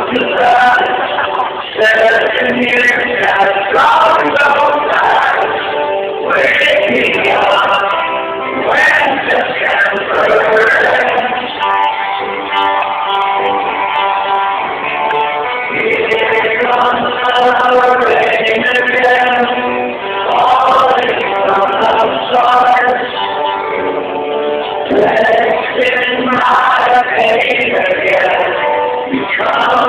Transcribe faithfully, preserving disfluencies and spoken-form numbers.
Seven years has gone so fast, waking up when September ends. Here comes the rain again, falling from the stars. Let's in my pain again.